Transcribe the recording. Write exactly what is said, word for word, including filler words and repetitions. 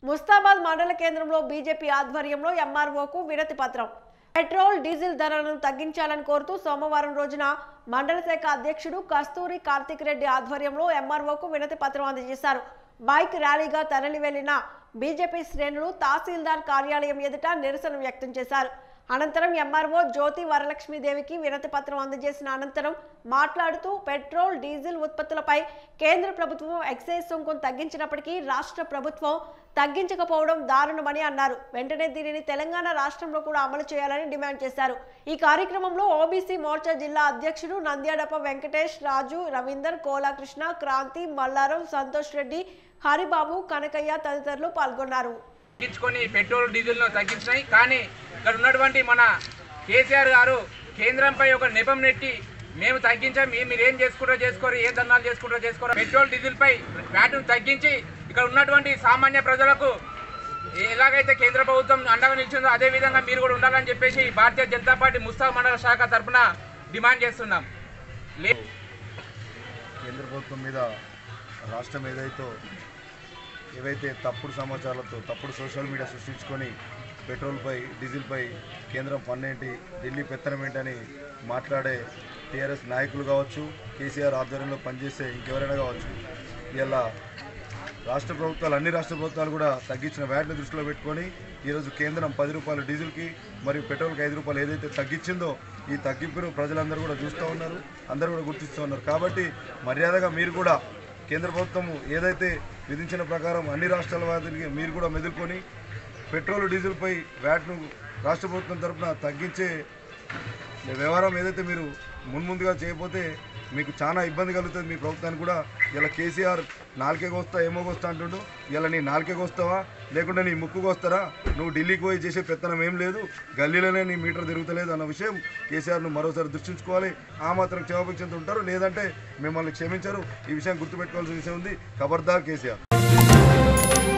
ముస్తాబాద్ మండల కేంద్రంలో బీజేపీ ఆధ్వర్యంలో ఎంఆర్ఓకు వినతి పత్రం. పెట్రోల్ డీజిల్ ధరలను తగ్గించాలని కోరుతూ సోమవారం రోజున మండల శాఖ అధ్యక్షుడు కస్తూరి కార్తిక్ రెడ్డి ఆధ్వర్యంలో ఎంఆర్ఓకు వినతి పత్రం అందజేశారు. బైక్ ర్యాలీగా తరలి వెళ్లిన బీజేపీ శ్రేణులు తహసీల్దార్ కార్యాలయం ఎదుట నిరసన వ్యక్తం చేశారు. అనంతరం ఎంఆర్ఓ జ్యోతి వరలక్ష్మీదేవికి వినతి పత్రం అందజేసిన అనంతరం మాట్లాడుతూ పెట్రోల్ డీజిల్ ఉత్పత్తులపై కేంద్ర ప్రభుత్వం ఎక్సైజ్ సుంకం తగ్గించినప్పటికీ రాష్ట్ర ప్రభుత్వం తగ్గించకపోవడం దారుణమని అన్నారు. వెంటనే దీనిని తెలంగాణ రాష్ట్రంలో కూడా అమలు చేయాలని డిమాండ్ చేశారు. ఈ కార్యక్రమంలో ఓబీసీ మోర్చా జిల్లా అధ్యక్షుడు నంద్యాడప వెంకటేష్, రాజు, రవీందర్, కోలాకృష్ణ, క్రాంతి, మల్లారం, సంతోష్ రెడ్డి, హరిబాబు, కనకయ్య తదితరులు పాల్గొన్నారు. తగ్గించుకొని పెట్రోల్ డీజిల్ ను తగ్గించినాయి. కానీ ఇక్కడ ఉన్నటువంటి మన కేసీఆర్ గారు కేంద్రంపై ఒక నెపం నెట్టి మేము తగ్గించాం, మీరు ఏం చేసుకుంటారో చేసుకోరు, ఏ ధర్నాలు చేసుకుంటారో చేసుకోరు, పెట్రోల్ డీజిల్ పై వ్యాట్ను తగ్గించి ఇక్కడ ఉన్నటువంటి సామాన్య ప్రజలకు ఎలాగైతే కేంద్ర ప్రభుత్వం అండగా నిలిచిందో అదే విధంగా మీరు కూడా ఉండాలని చెప్పేసి భారతీయ జనతా పార్టీ ముస్తాబాద్ మండల శాఖ తరఫున డిమాండ్ చేస్తున్నాం. కేంద్ర ప్రభుత్వం మీద రాష్ట్రం ఏదైతే ఏవైతే తప్పుడు సమాచారాలతో తప్పుడు సోషల్ మీడియా సృష్టించుకొని పెట్రోల్పై డీజిల్పై కేంద్రం పన్నేంటి, ఢిల్లీ పెత్తనం ఏంటని మాట్లాడే టీఆర్ఎస్ నాయకులు కావచ్చు, కేసీఆర్ ఆధ్వర్యంలో పనిచేసే ఇంకెవరైనా కావచ్చు, ఇలా రాష్ట్ర ప్రభుత్వాలు అన్ని రాష్ట్ర ప్రభుత్వాలు కూడా తగ్గించిన వ్యాట్ని దృష్టిలో పెట్టుకొని ఈరోజు కేంద్రం పది రూపాయలు డీజిల్కి మరియు పెట్రోల్కి ఐదు రూపాయలు ఏదైతే తగ్గించిందో ఈ తగ్గింపును ప్రజలందరూ కూడా చూస్తూ ఉన్నారు, అందరూ కూడా గుర్తిస్తూ ఉన్నారు. కాబట్టి మర్యాదగా మీరు కూడా కేంద్ర ప్రభుత్వం ఏదైతే విధించిన ప్రకారం అన్ని రాష్ట్రాల వారికి మీరు కూడా మెదులుకొని పెట్రోల్ డీజిల్పై వ్యాట్ను రాష్ట్ర ప్రభుత్వం తరఫున తగ్గించే వ్యవహారం ఏదైతే మీరు మున్ముందుగా చేయకపోతే మీకు చాలా ఇబ్బంది కలుగుతుంది మీ ప్రభుత్వానికి కూడా. ఇలా కేసీఆర్ నాలుకేకి వస్తా ఏమో వస్తా అంటుండు, ఇలా నీ నాలుకేకి వస్తావా లేకుంటే నీ ముక్కుకు వస్తారా, నువ్వు ఢిల్లీకి పోయి చేసే పెత్తనం ఏం లేదు, గల్లీలోనే నీ మీటర్ తిరుగుతలేదు అన్న విషయం కేసీఆర్ను మరోసారి దృష్టించుకోవాలి. ఆ మాత్రం క్షమాపేక్షంతో ఉంటారు, లేదంటే మిమ్మల్ని క్షమించరు. ఈ విషయం గుర్తుపెట్టుకోవాల్సిన విషయం ఉంది. ఖబర్దార్ కేసీఆర్.